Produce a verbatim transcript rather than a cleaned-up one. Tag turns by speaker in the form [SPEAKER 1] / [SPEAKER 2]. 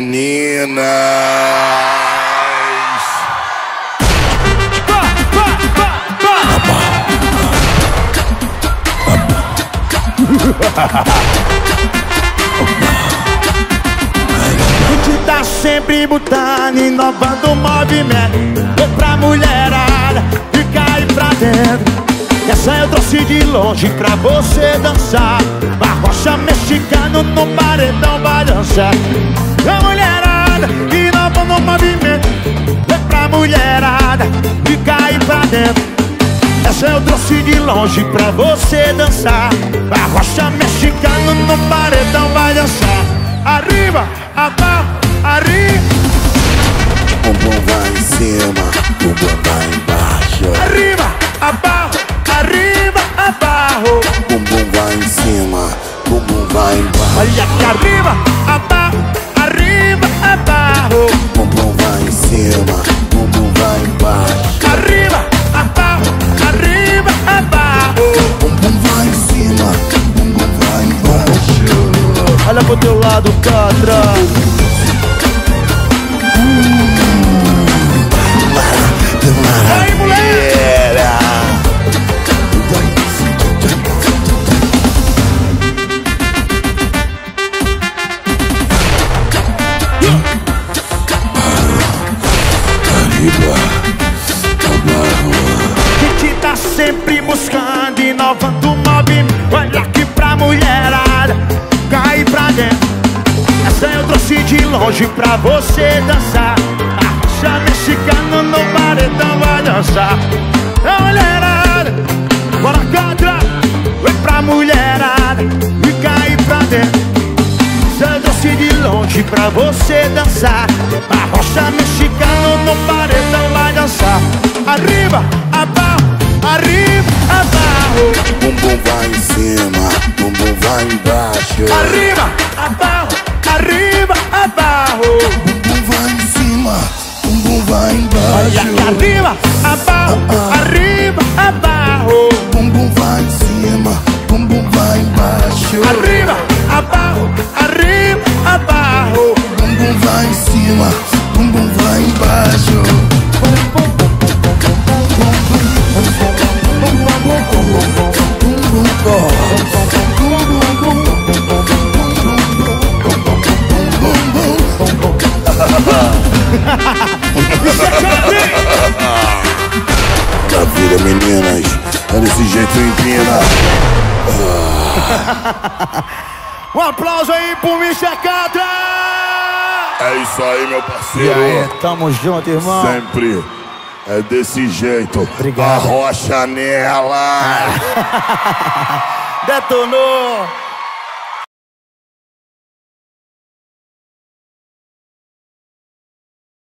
[SPEAKER 1] meninas.
[SPEAKER 2] A gente tá sempre botando, inovando o movimento. Vou pra mulherada e cai pra dentro. Essa eu trouxe de longe pra você dançar. A rocha mexicana no paredão vai dançar. A mulherada inovando o movimento. Vou pra mulherada e cai pra dentro. Essa eu trouxe de longe pra você dançar. A rocha mexicana no paredão vai dançar. Arriba, abaixo, arriba.
[SPEAKER 1] Bumbum vai em cima, bumbum vai embaixo.
[SPEAKER 2] Arriba, abaixo, arriba, abaixo.
[SPEAKER 1] Bumbum vai em cima, bumbum vai embaixo.
[SPEAKER 2] Olha aqui, arriba, abaixo, arriba, abaixo.
[SPEAKER 1] Bumbum vai em cima, bumbum vai embaixo.
[SPEAKER 2] Arriba, abaixo, arriba, abaixo.
[SPEAKER 1] Bumbum vai em cima, bumbum vai embaixo.
[SPEAKER 2] Olha pro teu lado, Catra. Aí, moleque! A gente tá sempre buscando, inovando o movimento. Olha aqui pra mulherada, cai pra dentro. Essa eu trouxe de longe pra você dançar. A rocha mexicana no paredão vai dançar. A mulherada, bora cá atrás. Vai pra mulherada e cai pra dentro. Essa eu trouxe de longe pra você dançar. A rocha mexicana no paredão vai dançar. Arriba, abaixo, arriba, abaixo.
[SPEAKER 1] Bumbum vai em cima, bumbum vai embaixo.
[SPEAKER 2] Arriba, abaixo, arriba, abaixo.
[SPEAKER 1] Bumbum vai em cima, bumbum vai embaixo.
[SPEAKER 2] Olha aqui, arriba, abaixo, arriba, abaixo.
[SPEAKER 1] Bumbum vai em cima, bumbum vai embaixo.
[SPEAKER 2] Arriba, abaixo, arriba, abaixo.
[SPEAKER 1] Bumbum vai em cima, bumbum vai embaixo. Da vida, meninas, é desse jeito empina.
[SPEAKER 2] Um aplauso aí pro mister Catra!
[SPEAKER 1] É isso aí, meu
[SPEAKER 2] E
[SPEAKER 1] parceiro.
[SPEAKER 2] aí, tamo junto, irmão.
[SPEAKER 1] Sempre é desse jeito.
[SPEAKER 2] Obrigado.
[SPEAKER 1] Arrocha nela.
[SPEAKER 2] Detonou!